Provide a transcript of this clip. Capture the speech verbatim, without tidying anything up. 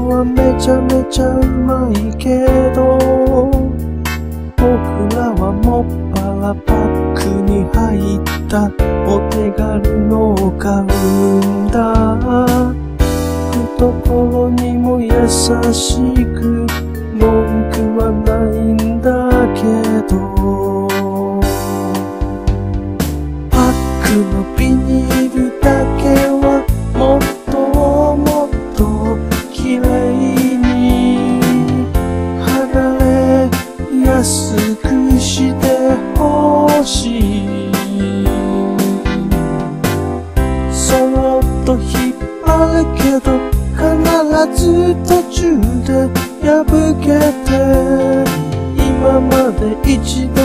はめちゃめちゃうまいけど、僕らはもっぱらパックに入ったお手軽のを買うんだ。懐にも優しく文句はないんだけど、パックのビニールだけはもっともっときれいに剥がれやすくしてほしい。そろっと引っ張るけど必ず途中で破けて、今まで一